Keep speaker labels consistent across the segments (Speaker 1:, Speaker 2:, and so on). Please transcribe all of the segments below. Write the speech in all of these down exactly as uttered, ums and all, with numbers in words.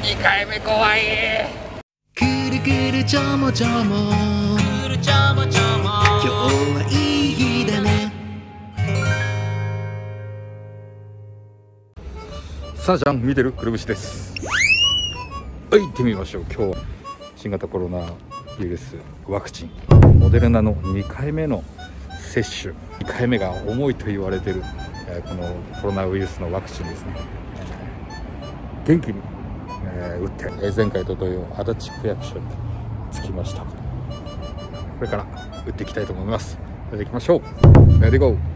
Speaker 1: にかいめ怖い。
Speaker 2: くるくるちょもちょも、くるちょもちょも、今日はいい日だね。
Speaker 1: さあじゃん、見てるくるぶしです。はい、行ってみましょう。今日は新型コロナウイルスワクチンモデルナのにかいめの接種、にかいめが重いと言われている、えー、このコロナウイルスのワクチンですね、えー、元気に、えー、打って、えー、前回と同様足立区役所に着きました。これから打っていきたいと思います。それでいきましょう。レディーゴー。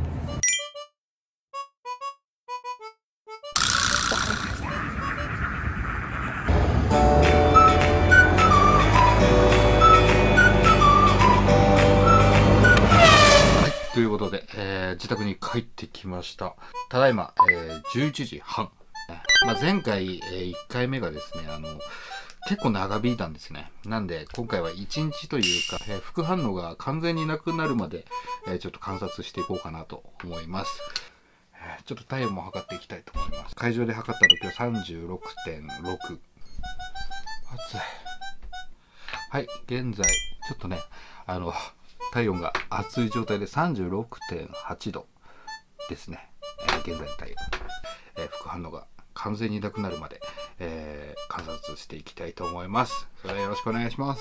Speaker 1: ということで、えー、自宅に帰ってきました。ただいま、えー、じゅういちじはん。まあ、前回、えー、いっかいめがですね、あの、結構長引いたんですね。なんで、今回はいちにちというか、えー、副反応が完全になくなるまで、えー、ちょっと観察していこうかなと思います。えー、ちょっと体温も測っていきたいと思います。会場で測った時は さんじゅうろくてんろく。暑い。はい、現在、ちょっとね、あの、体温が熱い状態で さんじゅうろくてんはちどですね、えー、現在の体温、えー、副反応が完全になくなるまで、えー、観察していきたいと思います。それではよろしくお願いします。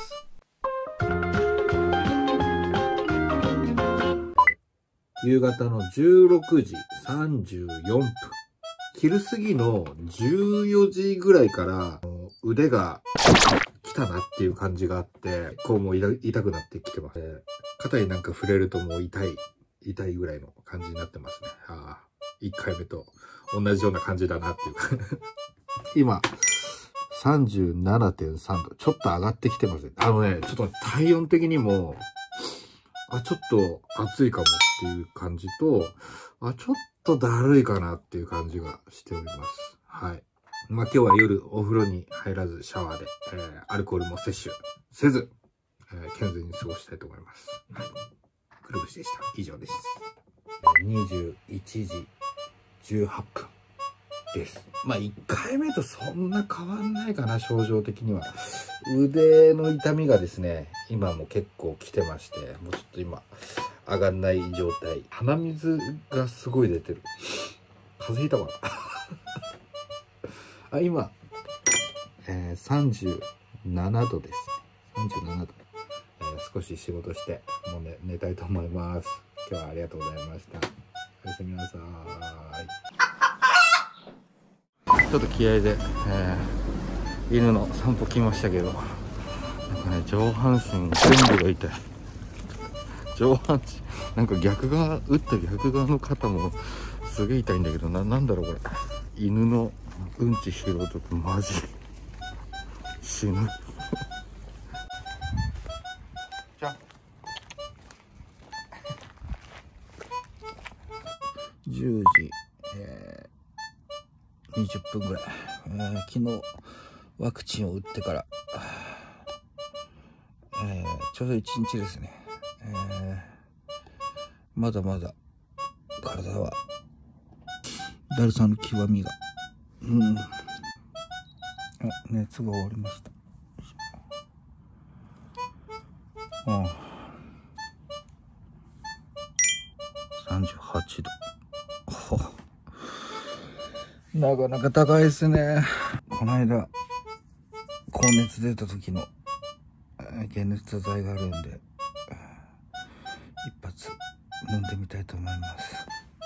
Speaker 1: 夕方のじゅうろくじさんじゅうよんぷん、昼過ぎのじゅうよじぐらいから腕が来たなっていう感じがあって、こうもう痛くなってきてます。肩になんか触れるともう痛い、痛いぐらいの感じになってますね。ああ、いっかいめと同じような感じだなっていうか。今、さんじゅうななてんさんど。ちょっと上がってきてますね。あのね、ちょっと体温的にも、あ、ちょっと暑いかもっていう感じと、あ、ちょっとだるいかなっていう感じがしております。はい。まあ今日は夜お風呂に入らずシャワーで、えー、アルコールも摂取せず、えー、健全に過ごしたいと思います。はい。くるぶしでした。以上です。にじゅういちじじゅうはっぷんです。まあいっかいめとそんな変わんないかな、症状的には。腕の痛みがですね、今も結構来てまして、もうちょっと今、上がんない状態。鼻水がすごい出てる。風邪ひいたかなあ、今、えー、さんじゅうななどです。さんじゅうななど。えー、少し仕事して、もうね、寝たいと思います。今日はありがとうございました。おやすみなさーい。ちょっと気合で、えー、犬の散歩来ましたけど、なんかね、上半身全部が痛い。上半身、なんか逆側、打った逆側の肩もすげえ痛いんだけど、な、なんだろうこれ。犬のうんち拾うときマジ死ぬ。じゃあじゅうじ、えー、にじゅっぷんぐらい、えー、昨日ワクチンを打ってから、えー、ちょうどいちにちですね、えー、まだまだ体はだるさの極みが、うん、あ、熱が終わりました。ああ、さんじゅうはちど。なかなか高いですね。この間高熱出た時の解熱剤があるんで、一発飲んでみたいと思います。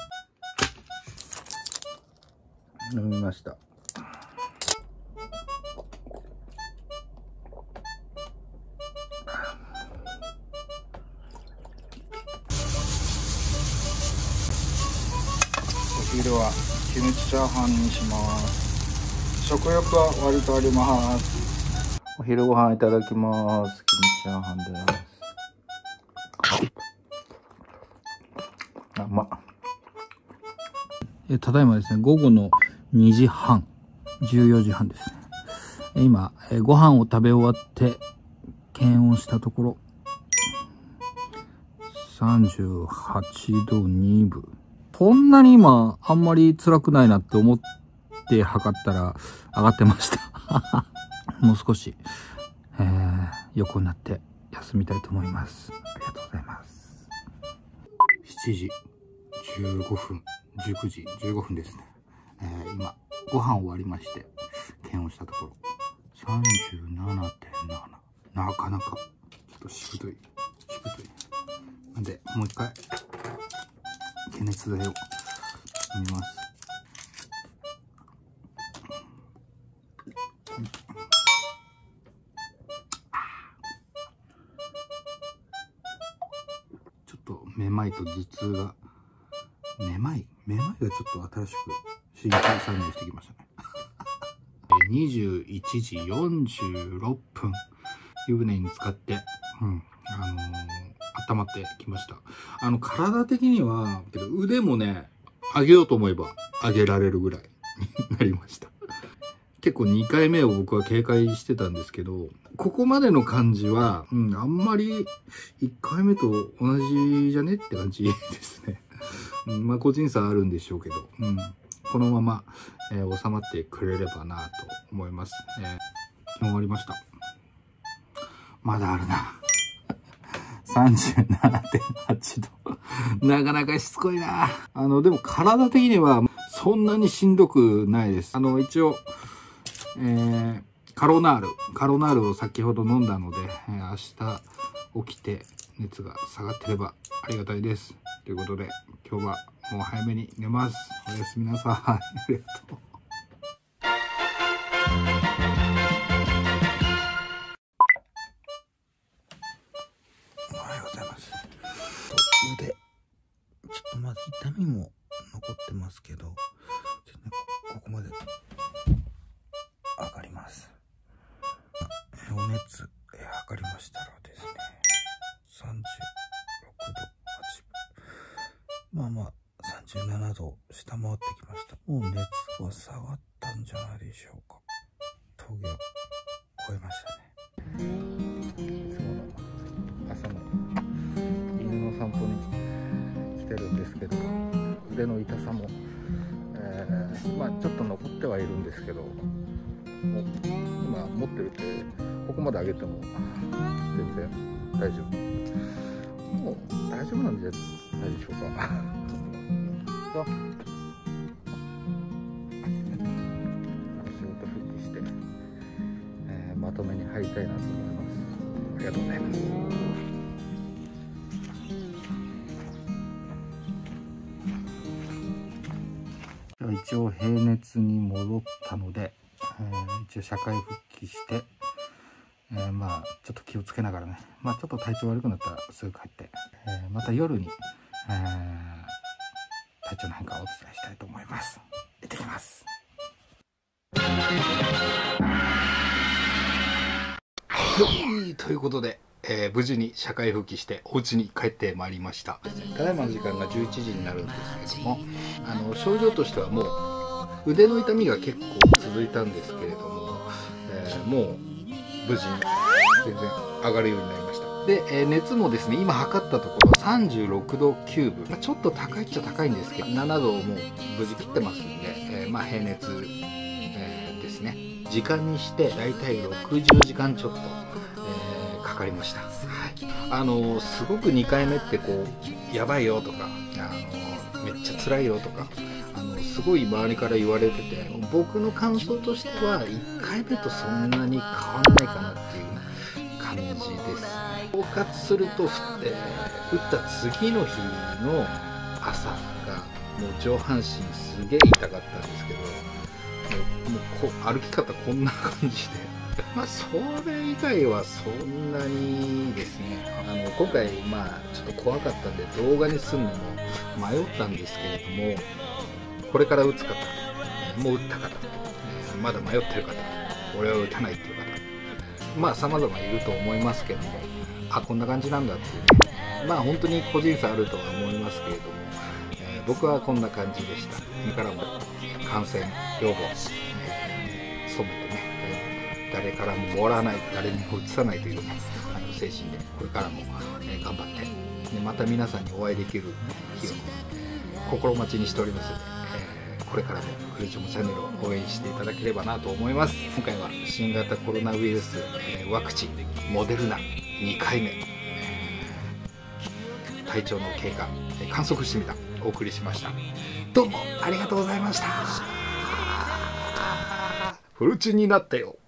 Speaker 1: 飲みました。お昼はキムチチャーハンにします。食欲は割とあります。お昼ご飯いただきます。キムチチャーハンです。あ、うまっ。え、ただいまですね、午後のにじはん、じゅうよじはんですね。今、えご飯を食べ終わって検温したところ、さんじゅうはちどにぶ。こんなに今あんまり辛くないなって思って測ったら上がってました。
Speaker 3: もう少し、えー、横になって休みたいと思います。ありがとうございます。しちじじゅうごふん、じゅうくじじゅうごふんですね。えー、今ご飯終わりまして検温したところ さんじゅうななてんなな、 なかなかちょっとしぶといしぶといなんで、もう一回解熱剤を飲みます。ちょっとめまいと頭痛が、めまいめまいがちょっと新しく新規参入してきましたね。にじゅういちじよんじゅうろっぷん、湯船に浸かって、うん、あのー、温まってきました。あの、体的には、けど腕もね、上げようと思えば上げられるぐらいになりました。結構にかいめを僕は警戒してたんですけど、ここまでの感じは、うん、あんまりいっかいめと同じじゃねって感じですね。うん、まあ個人差あるんでしょうけど、うん、このまま、えー、収まってくれればなと思います。えー、終わりました。まだあるな。さんじゅうななてんはちど。なかなかしつこいな。あの、でも体的にはそんなにしんどくないです。あの、一応、えー、カロナール、カロナールを先ほど飲んだので、えー、明日起きて熱が下がってればありがたいです。ということで、今日はもう早めに寝ます。おやすみなさい。ありがとう。おはようございます。腕、ちょっとまだ痛みも残ってますけど、ちょっとね、ここまで上がります。お熱、えー、測りましたらですね、さんじゅうろくどはちぶ、まあまあさんじゅうななど下回ってきました。もう熱は下がったんじゃないでしょうか。峠を越えましたね。いつもの朝の犬の散歩に来てるんですけど、腕の痛さも、えー、まあちょっと残ってはいるんですけど、もう今持ってるってここまで上げても全然大丈夫、もう大丈夫なんじゃないでしょうか。仕事復帰して、えー、まとめに入りたいなと思います。ありがとうございます。一応平熱に戻ったので、えー、一応社会復帰して、えー、まあちょっと気をつけながらね、まあちょっと体調悪くなったらすぐ帰って、えー、また夜に、えー、体調の変化をお伝えしたいと思います。行ってきます。はい、ということで、えー、無事に社会復帰してお家に帰ってまいりました。ただいまの時間がじゅういちじになるんですけども、あの症状としてはもう腕の痛みが結構続いたんですけれども、えー、もう無事に全然上がるようになりました。で、えー、熱もですね、今測ったところさんじゅうろくどきゅうぶ、まあ、ちょっと高いっちゃ高いんですけどななどをもう無事切ってますんで、えー、まあ平熱、えー、ですね。時間にしてだいたいろくじゅうじかんちょっと、えー、かかりました。はい、あのー、すごくにかいめってこうやばいよとか、あのー、めっちゃ辛いよとか、あのすごい周りから言われてて、僕の感想としてはいっかいめとそんなに変わらないかなっていう感じです。包括すると、えー、打った次の日の朝がもう上半身すげえ痛かったんですけど、もうこ歩き方こんな感じでまあそれ以外はそんなにですね、あの今回まあちょっと怖かったんで動画にするのも迷ったんですけれども、これから打つ方、もう打った方、まだ迷ってる方、俺は打たないっていう方、まあ様々いると思いますけども、あ、こんな感じなんだっていうね、まあ本当に個人差あるとは思いますけれども、えー、僕はこんな感じでした。これからも感染予防、えー、努めてね、えー、誰からももらわない、誰にもうつさないという、ね、あの精神でこれからも、えー、頑張って、でまた皆さんにお会いできる日を心待ちにしておりますので、えー、 これからもフルチョモチャンネルを応援していただければなと思います。今回は新型コロナウイルス、えー、ワクチンモデルナにかいめ、えー、体調の経過、えー、観測してみたお送りしました。どうもありがとうございました。フルチンになったよ。